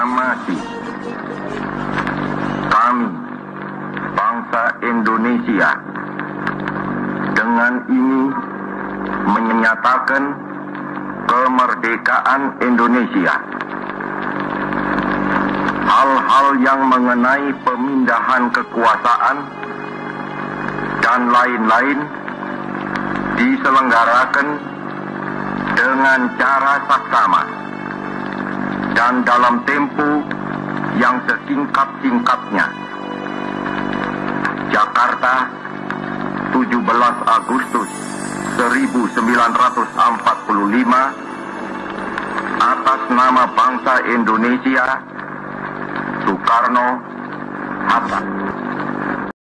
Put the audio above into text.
proklamasi kami, bangsa Indonesia, dengan ini menyatakan kemerdekaan Indonesia. Hal-hal yang mengenai pemindahan kekuasaan dan lain-lain diselenggarakan dengan cara saksama dan dalam tempo yang sesingkat-singkatnya. Jakarta, 17 Agustus 1945, atas nama bangsa Indonesia, Soekarno, Hatta.